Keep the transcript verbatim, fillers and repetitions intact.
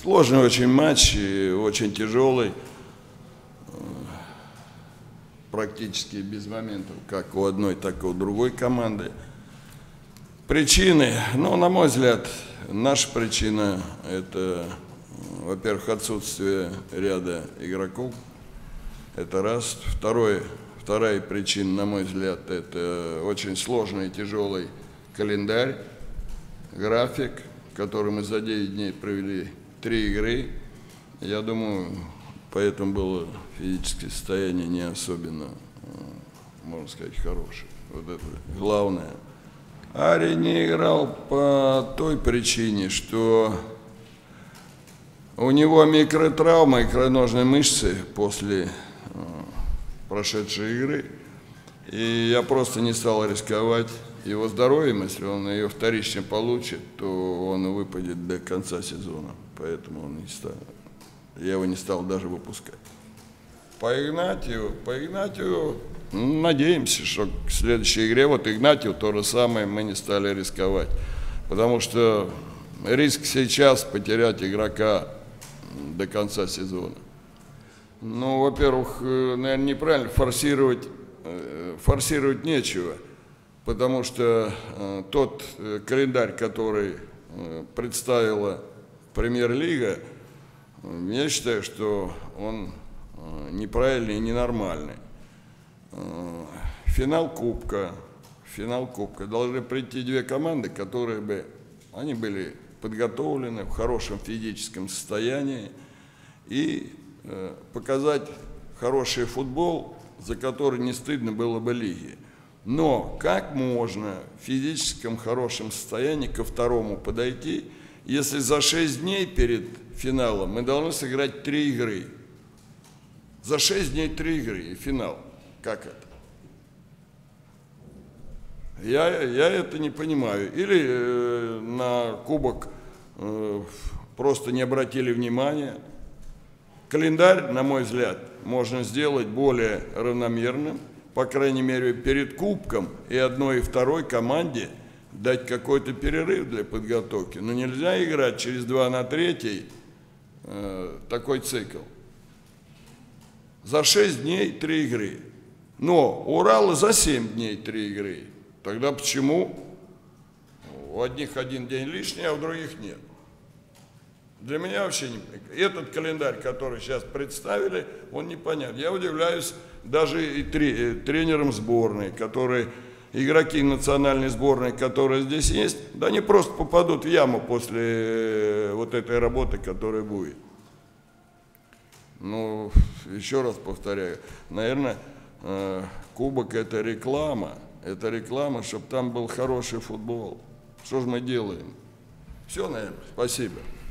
Сложный очень матч, очень тяжелый, практически без моментов, как у одной, так и у другой команды. Причины, ну, на мой взгляд, наша причина – это, во-первых, отсутствие ряда игроков, это раз. Второе, вторая причина, на мой взгляд, это очень сложный и тяжелый календарь, график, который мы за девять дней провели три игры. Я думаю, поэтому было физическое состояние не особенно, можно сказать, хорошее. Вот это главное. Ари не играл по той причине, что у него микротравма икроножной мышцы после прошедшей игры. И я просто не стал рисковать его здоровьем. Если он ее вторично получит, то он выпадет до конца сезона. Поэтому он не стал, я его не стал даже выпускать. По Игнатию, по Игнатию надеемся, что к следующей игре, вот Игнатию то же самое, мы не стали рисковать. Потому что риск сейчас потерять игрока до конца сезона. Ну, во-первых, наверное, неправильно форсировать, форсировать нечего. Потому что тот календарь, который представила Премьер-лига, я считаю, что он неправильный и ненормальный. Финал Кубка, финал Кубка. Должны прийти две команды, которые бы, они были подготовлены в хорошем физическом состоянии и э, показать хороший футбол, за который не стыдно было бы лиги. Но как можно в физическом хорошем состоянии ко второму подойти, если за шесть дней перед финалом мы должны сыграть три игры? За шесть дней три игры и финал. Как это? Я, я это не понимаю. Или э, на кубок э, просто не обратили внимания. Календарь, на мой взгляд, можно сделать более равномерным. По крайней мере, перед кубком и одной, и второй команде дать какой-то перерыв для подготовки. Но нельзя играть через два на третий э, такой цикл. За шесть дней три игры. Но у Урала за семь дней три игры. Тогда почему у одних один день лишний, а у других нет? Для меня вообще не... Этот календарь, который сейчас представили, он непонятен. Я удивляюсь даже и тренерам сборной, которые, игроки национальной сборной, которые здесь есть, да они просто попадут в яму после вот этой работы, которая будет. Ну, еще раз повторяю, наверное, кубок – это реклама, это реклама, чтобы там был хороший футбол. Что же мы делаем? Все, наверное, спасибо.